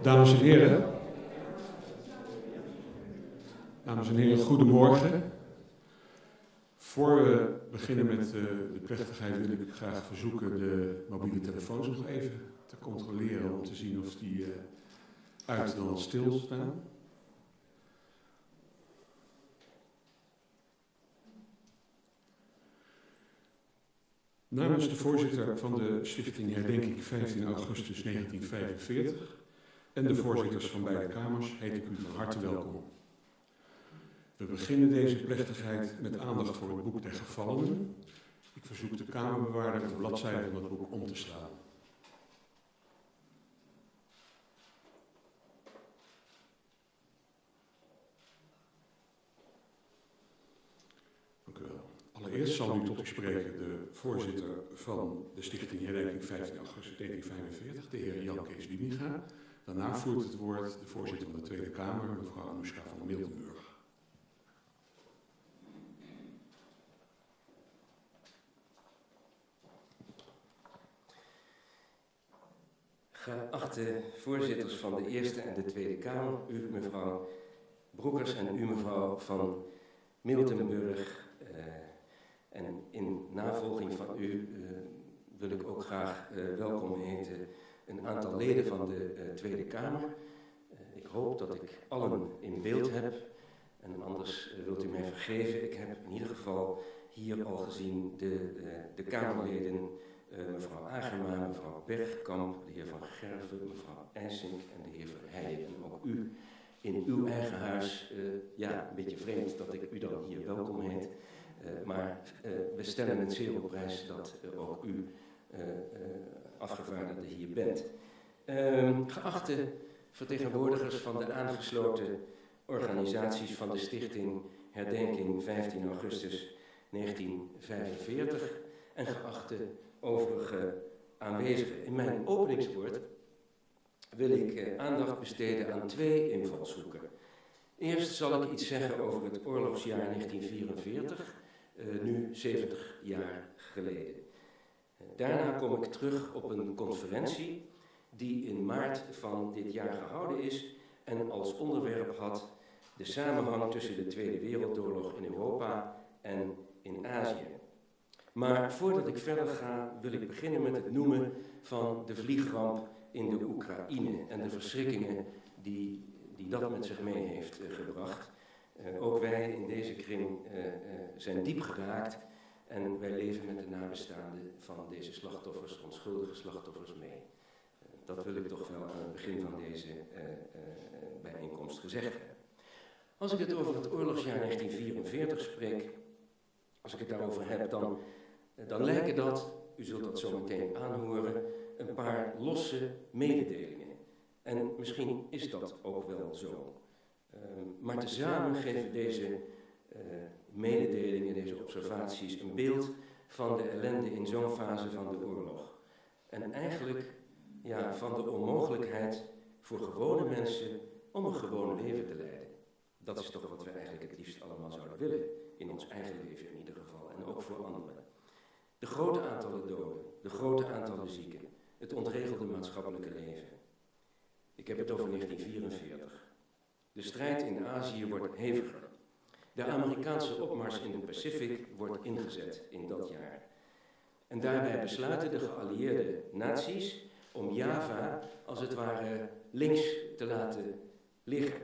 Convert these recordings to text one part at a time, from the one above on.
Dames en heren. Dames en heren, goedemorgen. Voor we beginnen met de plechtigheid wil ik graag verzoeken de mobiele telefoons nog even te controleren om te zien of die uit dan stilstaan. Namens de voorzitter van de Stichting Herdenking 15 augustus 1945 en de voorzitters van beide kamers heet ik u van harte welkom. We beginnen deze plechtigheid met aandacht voor het boek der gevallenen. Ik verzoek de kamerbewaarder de bladzijde van het boek om te slaan. Dank u wel. Allereerst zal u tot u spreken de voorzitter van de Stichting Herdenking 15 augustus 1945, de heer Jan Kees Wieninga. Daarna voert het woord de voorzitter van de Tweede Kamer, mevrouw Anoushka van Miltenburg. Geachte voorzitters van de Eerste en de Tweede Kamer, u mevrouw Broekers en u mevrouw van Miltenburg. En in navolging van u wil ik ook graag welkom heten een aantal leden van de Tweede Kamer. Ik hoop dat ik allen in beeld heb en anders wilt u mij vergeven. Ik heb in ieder geval hier al gezien de Kamerleden mevrouw Agema, mevrouw Bergkamp, de heer Van Gerven, mevrouw IJsink en de heer Verheijen. En ook u in uw eigen huis, ja, een beetje vreemd dat ik u dan hier welkom heet. Maar we stellen het zeer op prijs dat ook u afgevaardigde hier bent. Geachte vertegenwoordigers van de aangesloten organisaties van de Stichting Herdenking 15 augustus 1945 en geachte overige aanwezigen. In mijn openingswoord wil ik aandacht besteden aan twee invalshoeken. Eerst zal ik iets zeggen over het oorlogsjaar 1944, nu 70 jaar geleden. Daarna kom ik terug op een conferentie die in maart van dit jaar gehouden is en als onderwerp had de samenhang tussen de Tweede Wereldoorlog in Europa en in Azië. Maar voordat ik verder ga, wil ik beginnen met het noemen van de vliegramp in de Oekraïne en de verschrikkingen die dat met zich mee heeft gebracht. Ook wij in deze kring zijn diep geraakt en wij leven met de nabestaanden van deze slachtoffers, onschuldige slachtoffers, mee. Dat wil ik toch wel aan het begin van deze bijeenkomst gezegd hebben. Als ik het over het oorlogsjaar 1944 spreek, als ik het daarover heb, dan lijken dat, u zult dat zo meteen aanhoren, een paar losse mededelingen. En misschien is dat ook wel zo. Maar tezamen geven deze mededelingen, deze observaties, een beeld van de ellende in zo'n fase van de oorlog. En eigenlijk van de onmogelijkheid voor gewone mensen om een gewoon leven te leiden. Dat is toch wat we eigenlijk het liefst allemaal zouden willen, in ons eigen leven in ieder geval, en ook voor anderen. De grote aantallen doden, de grote aantallen zieken, het ontregelde maatschappelijke leven. Ik heb het over 1944. De strijd in Azië wordt heviger. De Amerikaanse opmars in de Pacific wordt ingezet in dat jaar. En daarbij besluiten de geallieerde naties om Java als het ware links te laten liggen.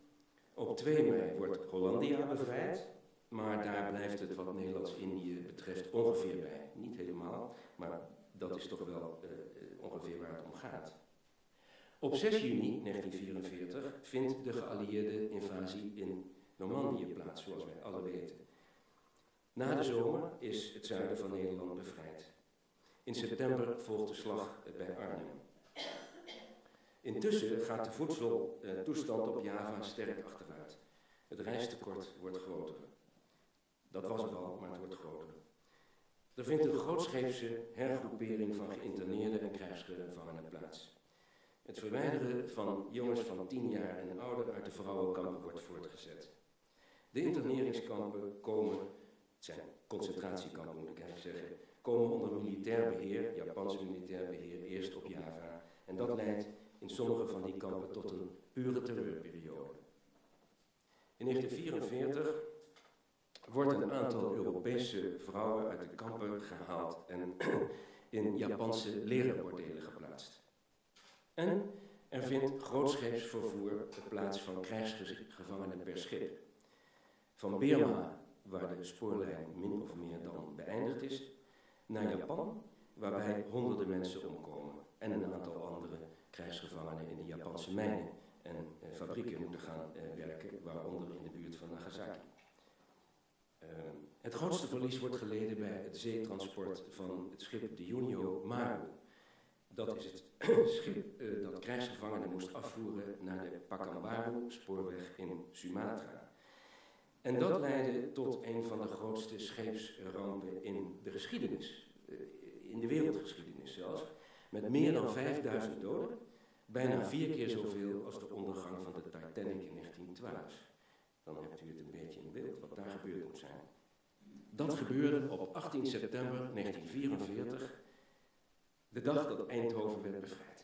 Op 2 mei wordt Hollandia bevrijd, maar daar blijft het wat Nederlands-Indië betreft ongeveer bij. Niet helemaal, maar dat is toch wel ongeveer waar het om gaat. Op 6 juni 1944 vindt de geallieerde invasie in Normandië plaats, zoals wij alle weten. Na de zomer is het zuiden van Nederland bevrijd. In september volgt de slag bij Arnhem. Intussen gaat de voedseltoestand op Java sterk achteruit. Het rijsttekort wordt groter. Dat was het al, maar het wordt groter. Er vindt een grootscheepse hergroepering van geïnterneerde en krijgsgevangenen plaats. Het verwijderen van jongens van 10 jaar en ouder uit de vrouwenkampen wordt voortgezet. De interneringskampen komen, het zijn concentratiekampen moet ik eigenlijk zeggen, komen onder militair beheer, Japans militair beheer, eerst op Java. En dat leidt in sommige van die kampen tot een pure terreurperiode. In 1944 wordt een aantal Europese vrouwen uit de kampen gehaald en in Japanse lerarbordelen geplaatst. En er vindt grootscheeps vervoer plaats van krijgsgevangenen per schip. Van Birma, waar de spoorlijn min of meer dan beëindigd is, naar Japan, waarbij honderden mensen omkomen en een aantal andere krijgsgevangenen in de Japanse mijnen en fabrieken moeten gaan werken, waaronder in de buurt van Nagasaki. Het grootste verlies wordt geleden bij het zeetransport van het schip de Junio Maru. Dat is het schip dat krijgsgevangenen moest afvoeren naar de Pakambaru spoorweg in Sumatra. En dat leidde tot een van de grootste scheepsrampen in de geschiedenis, in de wereldgeschiedenis zelfs, met meer dan 5000 doden, bijna 4 keer zoveel als de ondergang van de Titanic in 1912. Dan hebt u het een beetje in beeld wat daar gebeurd moet zijn. Dat gebeurde op 18 september 1944, de dag dat Eindhoven werd bevrijd.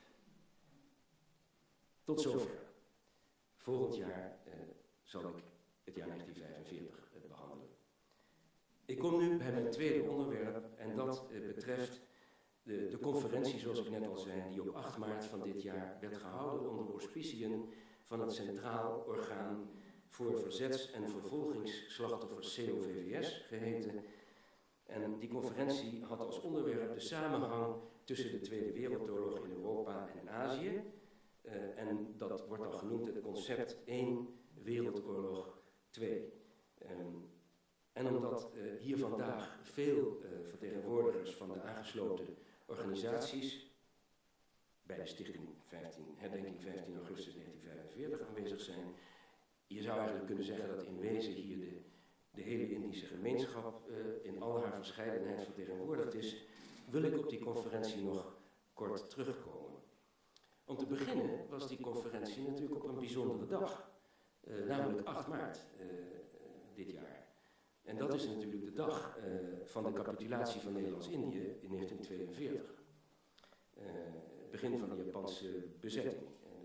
Tot zover. Volgend jaar zal ik het jaar 1945 behandelen. Ik kom nu bij mijn tweede onderwerp en dat betreft de conferentie, zoals ik net al zei, die op 8 maart van dit jaar werd gehouden onder auspiciën van het Centraal Orgaan voor Verzets- en Vervolgingsslachtoffers COVVS geheten. En die conferentie had als onderwerp de samenhang tussen de Tweede Wereldoorlog in Europa en Azië. En dat wordt al genoemd het concept 1 Wereldoorlog 2. En omdat hier vandaag veel vertegenwoordigers van de aangesloten organisaties bij de stichting Herdenking 15 augustus 1945 aanwezig zijn, je zou eigenlijk kunnen zeggen dat in wezen hier de hele Indische gemeenschap in al haar verscheidenheid vertegenwoordigd is, wil ik op die conferentie nog kort terugkomen. Om te beginnen was die conferentie natuurlijk op een bijzondere dag, namelijk 8 maart dit jaar. En dat is natuurlijk de dag van de capitulatie van Nederlands-Indië in 1942. Het begin van de Japanse bezetting.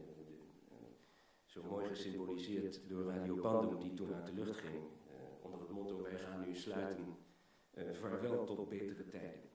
Zo mooi gesymboliseerd door Radio Bandung, die toen uit de lucht ging, onder het motto: wij gaan nu sluiten, vaarwel tot betere tijden.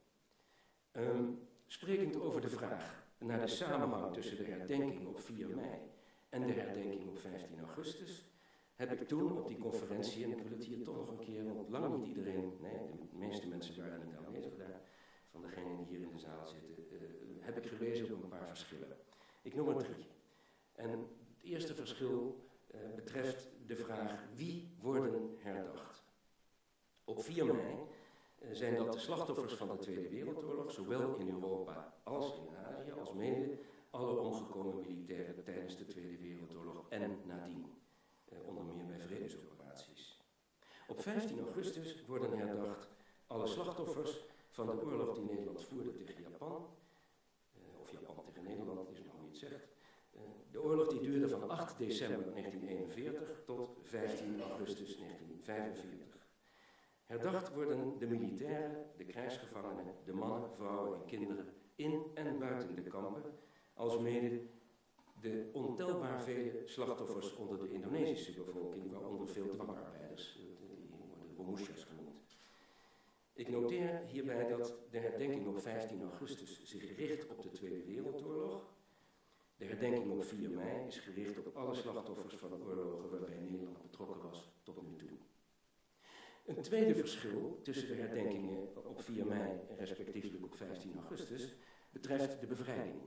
Sprekend over de vraag naar de samenhang tussen de herdenking op 4 mei en de herdenking op 15 augustus... heb ik toen op die conferentie, en ik wil het hier toch nog een keer, want lang niet iedereen, nee, de meeste mensen waren niet aanwezig daar, van degenen die hier in de zaal zitten, heb ik gewezen op een paar verschillen. Ik noem er 3. En het eerste verschil betreft de vraag: wie worden herdacht? Op 4 mei zijn dat de slachtoffers van de Tweede Wereldoorlog, zowel in Europa als in Azië, als mede alle omgekomen militairen tijdens de Tweede Wereldoorlog en nadien. Onder meer bij vredesoperaties. Op 15 augustus worden herdacht alle slachtoffers van de oorlog die Nederland voerde tegen Japan. Of Japan tegen Nederland, is maar hoe je het zegt. De oorlog die duurde van 8 december 1941 tot 15 augustus 1945. Herdacht worden de militairen, de krijgsgevangenen, de mannen, vrouwen en kinderen in en buiten de kampen, alsmede de ontelbaar vele slachtoffers onder de Indonesische bevolking, waaronder veel dwangarbeiders, die worden Bomoesjas genoemd. Ik noteer hierbij dat de herdenking op 15 augustus zich richt op de Tweede Wereldoorlog. De herdenking op 4 mei is gericht op alle slachtoffers van oorlogen waarbij Nederland betrokken was tot nu toe. Een tweede verschil tussen de herdenkingen op 4 mei en respectievelijk op 15 augustus betreft de bevrijding.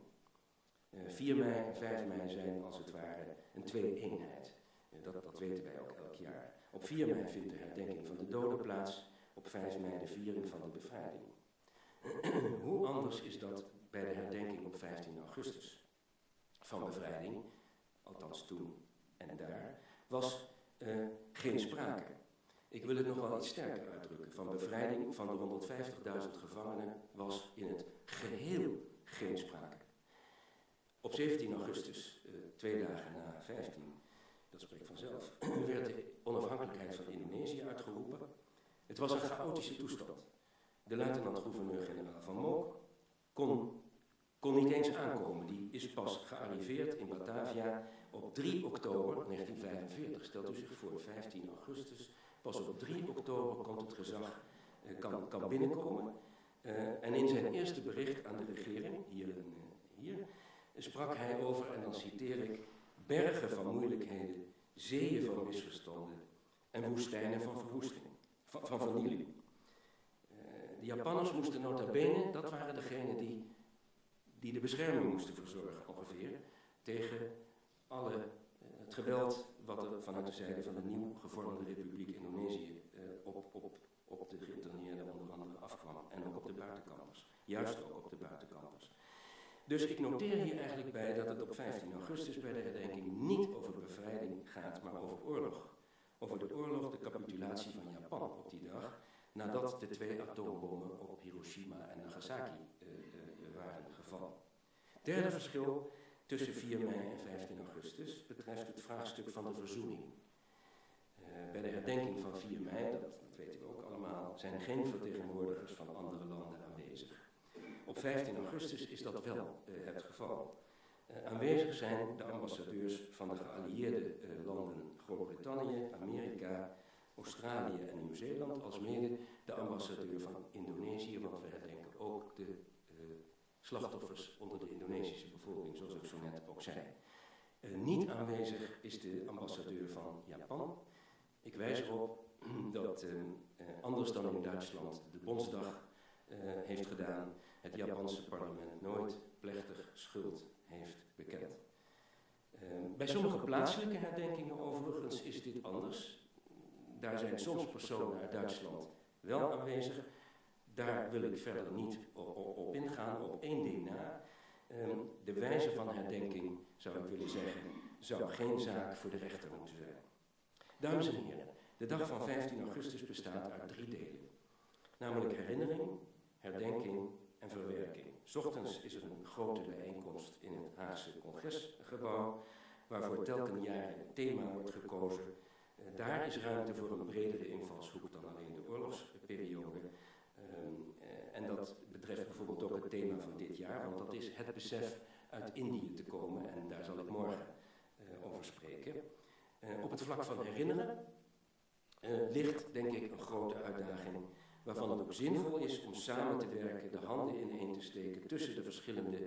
4 mei en 5 mei zijn als het ware een tweede eenheid. Dat weten wij ook elk jaar. Op 4 mei vindt de herdenking van de doden plaats, op 5 mei de viering van de bevrijding. Hoe anders is dat bij de herdenking op 15 augustus? Van bevrijding, althans toen en daar, was geen sprake. Ik wil het nog wel iets sterker uitdrukken. Van bevrijding van de 150.000 gevangenen was in het geheel geen sprake. Op 17 augustus, 2 dagen na 15, dat spreekt vanzelf, werd de onafhankelijkheid van Indonesië uitgeroepen. Het was een chaotische toestand. De luitenant-gouverneur-generaal Van Mook kon kon niet eens aankomen. Die is pas gearriveerd in Batavia op 3 oktober 1945. Stelt u zich voor, 15 augustus. Pas op 3 oktober komt het gezag, kan binnenkomen. En in zijn eerste bericht aan de regering, hier sprak hij over, en dan citeer ik, bergen van moeilijkheden, zeeën van misverstanden en woestijnen van verwoesting, van vernieling. De Japanners moesten nota bene, dat waren degenen die de bescherming moesten verzorgen ongeveer, tegen het geweld wat er vanuit de zijde van de nieuw gevormde Republiek Indonesië op de geïnterneerden onder andere afkwam. En ook op de buitenkampers. Juist ook op de buitenkampers. Dus ik noteer hier eigenlijk bij dat het op 15 augustus bij de herdenking niet over bevrijding gaat, maar over oorlog. Over de oorlog, de capitulatie van Japan op die dag, nadat de 2 atoombommen op Hiroshima en Nagasaki waren gevallen. Derde verschil tussen 4 mei en 15 augustus betreft het vraagstuk van de verzoening. Bij de herdenking van 4 mei, dat weten we ook allemaal, zijn geen vertegenwoordigers van andere landen aanwezig. Op 15 augustus is dat wel het geval. Aanwezig zijn de ambassadeurs van de geallieerde landen Groot-Brittannië, Amerika, Australië en Nieuw-Zeeland, alsmede de ambassadeur van Indonesië, want we herdenken ook de slachtoffers onder de Indonesische bevolking, zoals ik zo net ook zei. Niet aanwezig is de ambassadeur van Japan. Ik wijs erop dat, anders dan in Duitsland, de Bondsdag heeft gedaan, het Japanse parlement nooit plechtig schuld heeft bekend. Bij sommige plaatselijke herdenkingen overigens is dit anders. Daar zijn soms personen uit Duitsland wel aanwezig. Daar wil ik verder niet op ingaan, op één ding na. De wijze van herdenking, zou ik willen zeggen, zou geen zaak voor de rechter moeten zijn. Dames en heren, de dag van 15 augustus bestaat uit 3 delen. Namelijk herinnering, herdenking en verwerking. 's Ochtends is er een grote bijeenkomst in het Haagse Congresgebouw, waarvoor telkens jaren een thema wordt gekozen. Daar is ruimte voor een bredere invalshoek dan alleen de oorlogsperiode. En dat betreft bijvoorbeeld ook het thema van dit jaar, want dat is het besef uit Indië te komen, en daar zal ik morgen over spreken. Op het vlak van herinneren ligt, denk ik, een grote uitdaging, waarvan het ook zinvol is om samen te werken, de handen ineen te steken tussen de verschillende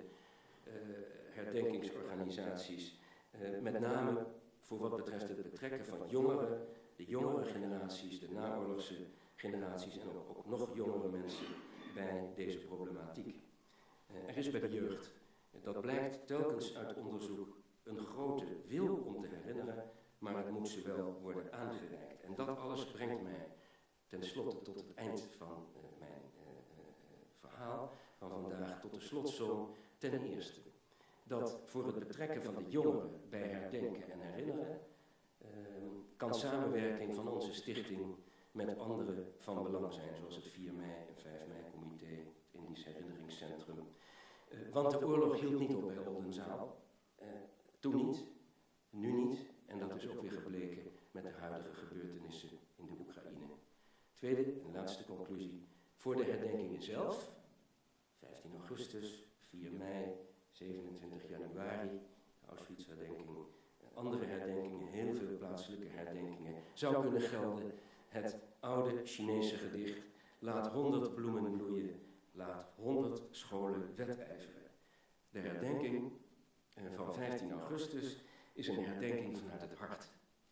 herdenkingsorganisaties, met name voor wat betreft het betrekken van jongeren, de jongere generaties, de naoorlogse generaties en ook nog jongere mensen bij deze problematiek. Er is bij de jeugd, dat blijkt telkens uit onderzoek, een grote wil om te herinneren, maar het moet ze wel worden aangereikt. En dat alles brengt mij tenslotte tot het eind van mijn verhaal van vandaag, tot de slotsom. Ten eerste, dat voor het betrekken van de jongeren bij herdenken en herinneren, kan samenwerking van onze stichting met anderen van belang zijn, zoals het 4 mei en 5 mei comité, het Indisch Herinneringscentrum. Want de oorlog hield niet op bij Oldenzaal. Toen niet, nu niet, en dat is ook weer gebleken met de huidige gebeurtenissen in de Oekraïne. Tweede en laatste conclusie. Voor de herdenkingen zelf, 15 augustus, 4 mei, 27 januari, de Auschwitz-herdenking, andere herdenkingen, heel veel plaatselijke herdenkingen, zou kunnen gelden het oude Chinese gedicht: laat 100 bloemen bloeien, laat 100 scholen wedijveren. De herdenking van 15 augustus is een herdenking vanuit het hart.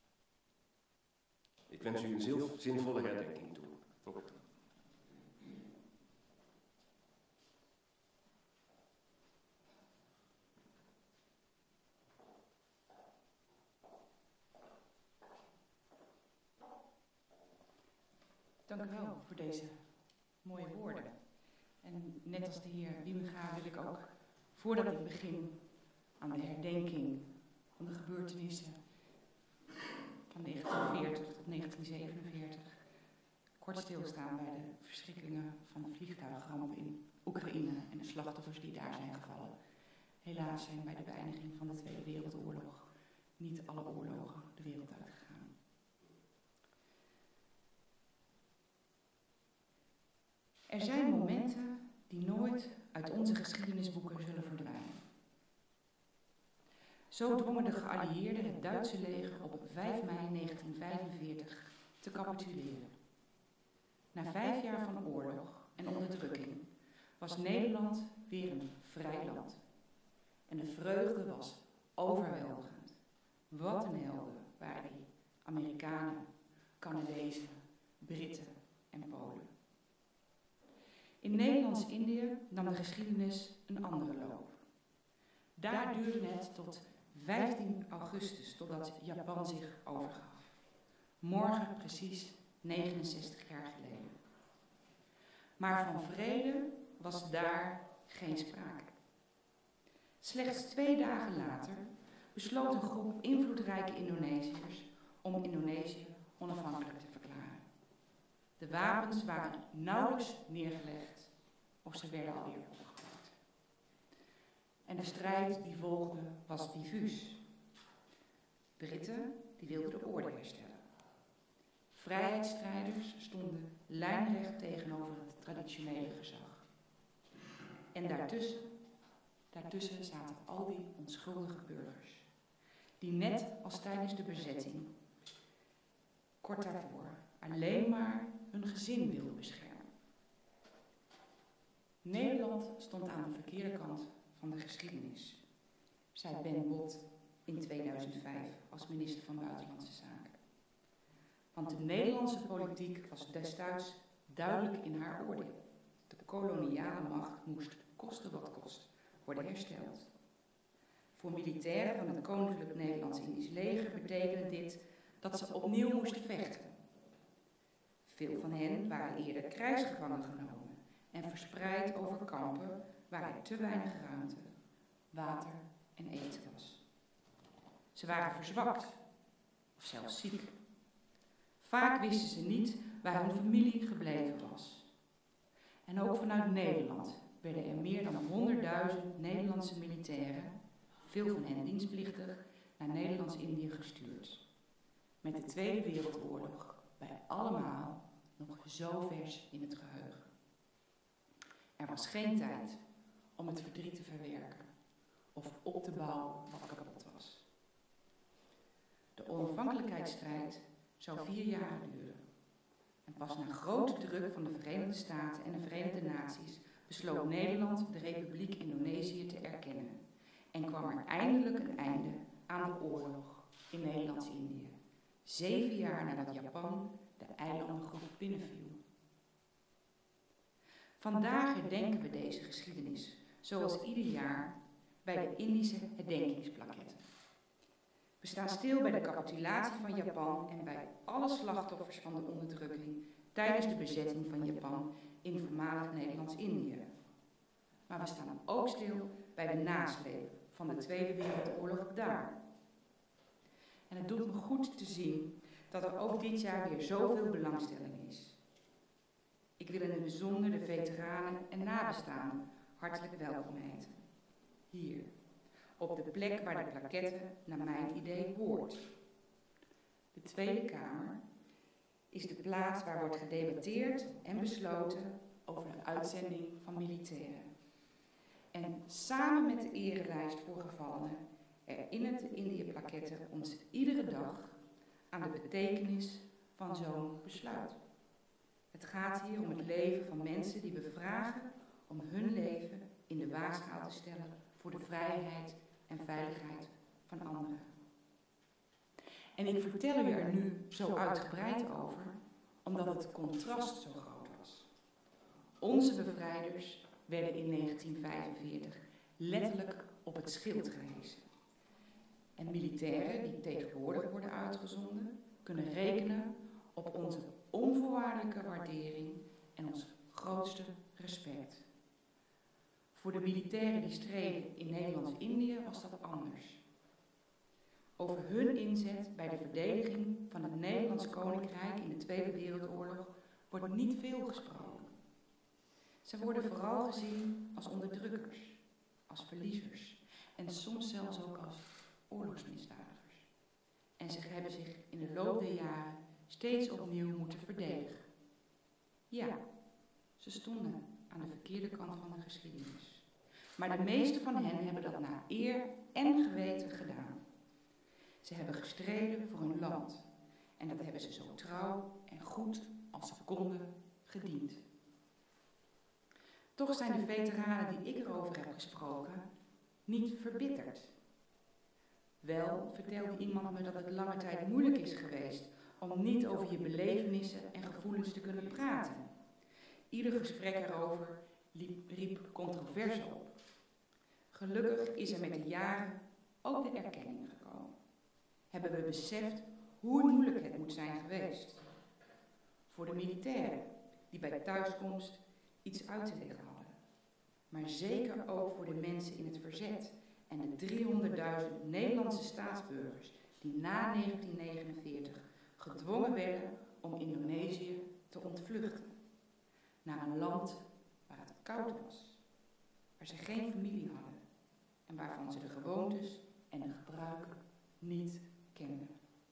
Ik wens u een zinvolle herdenking toe. Dank u wel voor deze mooie woorden. En net als de heer Wiemega wil ik ook, voordat ik begin aan de herdenking van de gebeurtenissen van 1940 tot 1947, kort stilstaan bij de verschrikkingen van de vliegtuigramp in Oekraïne en de slachtoffers die daar zijn gevallen. Helaas zijn bij de beëindiging van de Tweede Wereldoorlog niet alle oorlogen de wereld uitgegaan. Er zijn momenten die nooit uit onze geschiedenisboeken zullen verdwijnen. Zo dwongen de geallieerden het Duitse leger op 5 mei 1945 te capituleren. Na 5 jaar van oorlog en onderdrukking was Nederland weer een vrij land. En de vreugde was overweldigend. Wat een helden waren die Amerikanen, Canadezen, Britten en Polen. In Nederlands-Indië nam de geschiedenis een andere loop. Daar duurde het tot 15 augustus totdat Japan zich overgaf. Morgen precies 69 jaar geleden. Maar van vrede was daar geen sprake. Slechts 2 dagen later besloot een groep invloedrijke Indonesiërs om Indonesië onafhankelijk te verklaren. De wapens waren nauwelijks neergelegd of ze werden alweer opgepakt. En de strijd die volgde was diffuus. Britten die wilden de orde herstellen. Vrijheidsstrijders stonden lijnrecht tegenover het traditionele gezag. En daartussen zaten al die onschuldige burgers, die net als tijdens de bezetting, kort daarvoor, alleen maar hun gezin wilden beschermen. Nederland stond aan de verkeerde kant van de geschiedenis, zei Ben Bot in 2005 als minister van Buitenlandse Zaken. Want de Nederlandse politiek was destijds duidelijk in haar oordeel. De koloniale macht moest, koste wat kost, worden hersteld. Voor militairen van het Koninklijk Nederlands-Indisch leger betekende dit dat ze opnieuw moesten vechten. Veel van hen waren eerder krijgsgevangen genomen en verspreid over kampen waar er te weinig ruimte, water en eten was. Ze waren verzwakt of zelfs ziek. Vaak wisten ze niet waar hun familie gebleven was. En ook vanuit Nederland werden er meer dan 100.000 Nederlandse militairen, veel van hen dienstplichtig, naar Nederlands-Indië gestuurd. Met de Tweede Wereldoorlog bij allemaal nog zo vers in het geheugen. Er was geen tijd om het verdriet te verwerken of op te bouwen wat kapot was. De onafhankelijkheidsstrijd zou 4 jaar duren. En pas na grote druk van de Verenigde Staten en de Verenigde Naties besloot Nederland de Republiek Indonesië te erkennen. En kwam er eindelijk een einde aan de oorlog in Nederlands-Indië. 7 jaar nadat Japan de eilandengroep binnenviel. Vandaag herdenken we deze geschiedenis, zoals ieder jaar, bij de Indische herdenkingspakketten. We staan stil bij de capitulatie van Japan en bij alle slachtoffers van de onderdrukking tijdens de bezetting van Japan in voormalig Nederlands-Indië. Maar we staan ook stil bij de nasleep van de Tweede Wereldoorlog daar. En het doet me goed te zien dat er ook dit jaar weer zoveel belangstelling is. Ik wil in het bijzonder de veteranen en nabestaanden hartelijk welkom heten. Hier, op de plek waar de plaquette naar mijn idee hoort. De Tweede Kamer is de plaats waar wordt gedebatteerd en besloten over de uitzending van militairen. En samen met de erelijst voor gevallenen herinnert de Indië-plaquette ons iedere dag aan de betekenis van zo'n besluit. Het gaat hier om het leven van mensen die we vragen om hun leven in de waagschaal te stellen voor de vrijheid en veiligheid van anderen. En ik vertel u er nu zo uitgebreid over, omdat het contrast zo groot was. Onze bevrijders werden in 1945 letterlijk op het schild gehezen. En militairen die tegenwoordig worden uitgezonden, kunnen rekenen op onze onvoorwaardelijke waardering en ons grootste respect. Voor de militairen die streden in Nederlands-Indië was dat anders. Over hun inzet bij de verdediging van het Nederlands Koninkrijk in de Tweede Wereldoorlog wordt niet veel gesproken. Ze worden vooral gezien als onderdrukkers, als verliezers en soms zelfs ook als oorlogsmisdadigers. En ze hebben zich in de loop der jaren steeds opnieuw moeten verdedigen. Ja, ze stonden aan de verkeerde kant van de geschiedenis. Maar de meeste van hen hebben dat naar eer en geweten gedaan. Ze hebben gestreden voor hun land. En dat hebben ze zo trouw en goed als ze konden gediend. Toch zijn de veteranen die ik erover heb gesproken niet verbitterd. Wel vertelde iemand me dat het lange tijd moeilijk is geweest om niet over je belevenissen en gevoelens te kunnen praten. Ieder gesprek erover riep controverse op. Gelukkig is er met de jaren ook de erkenning gekomen. Hebben we beseft hoe moeilijk het moet zijn geweest. Voor de militairen die bij thuiskomst iets uit te leggen hadden. Maar zeker ook voor de mensen in het verzet en de 300.000 Nederlandse staatsburgers die na 1949 gedwongen werden om Indonesië te ontvluchten. Naar een land waar het koud was, waar ze geen familie hadden en waarvan ze de gewoontes en de gebruiken niet kenden.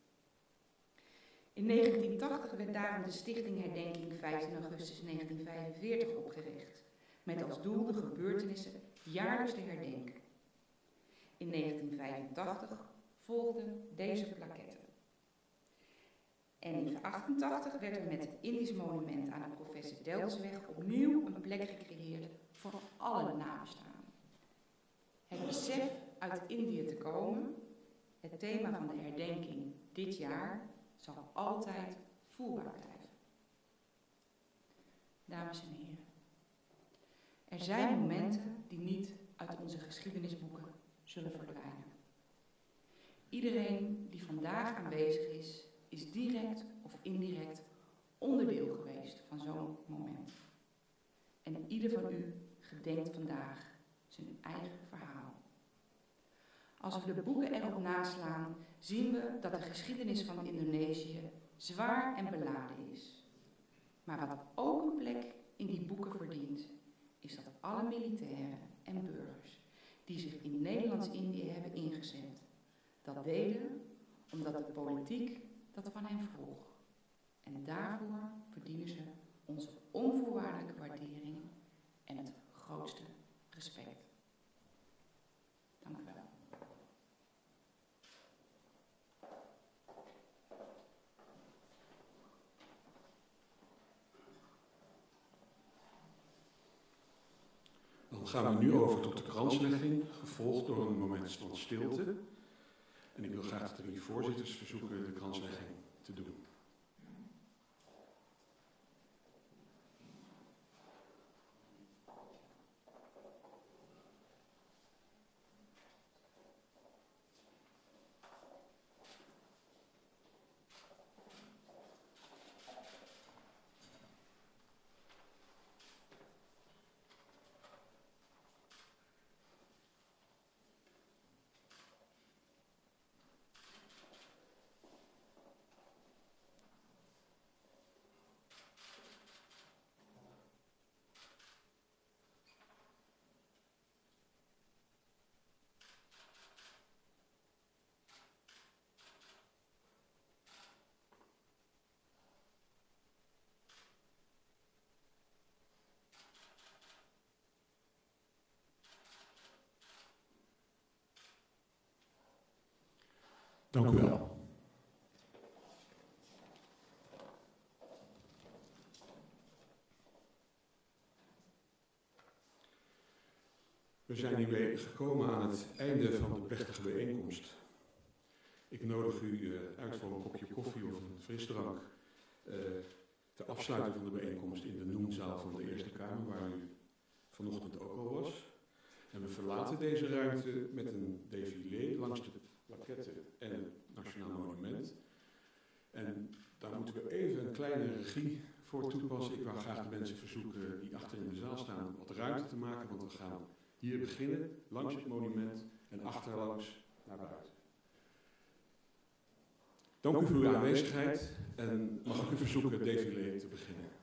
In 1980 werd daarom de Stichting Herdenking 15 augustus 1945 opgericht, met als doel de gebeurtenissen jaarlijks te herdenken. In 1985 volgden deze plaquetten. En in 1988 werd er met het Indisch monument aan de Professor Delsweg opnieuw een plek gecreëerd voor alle nabestaanden. Het besef uit Indië te komen, het thema van de herdenking dit jaar, zal altijd voelbaar blijven. Dames en heren, er zijn momenten die niet uit onze geschiedenisboeken zullen verdwijnen. Iedereen die vandaag aanwezig is direct of indirect onderdeel geweest van zo'n moment. En ieder van u gedenkt vandaag zijn eigen verhaal. Als we de boeken erop naslaan, zien we dat de geschiedenis van Indonesië zwaar en beladen is. Maar wat ook een plek in die boeken verdient, is dat alle militairen en burgers die zich in Nederlands-Indië hebben ingezet, dat deden omdat de politiek dat van hen vroeg. En daarvoor verdienen ze onze onvoorwaardelijke waardering en het grootste respect. Dank u wel. Dan gaan we nu over tot de kranslegging, gevolgd door een moment van stilte. En ik wil graag de 3 voorzitters verzoeken de kranslegging te doen. Dank u wel. We zijn hiermee gekomen aan het einde van de plechtige bijeenkomst. Ik nodig u uit voor een kopje koffie of een frisdrank ter afsluiting van de bijeenkomst in de noemzaal van de Eerste Kamer, waar u vanochtend ook al was. En we verlaten deze ruimte met een défilé langs de plaquetten en het Nationaal Monument. En daar moeten we even een kleine regie voor toepassen. Ik wil graag de mensen verzoeken die achter in de zaal staan wat ruimte te maken, want we gaan hier beginnen, langs het monument en achterlangs naar buiten. Dank u voor uw aanwezigheid en mag ik u verzoeken het défilé te beginnen.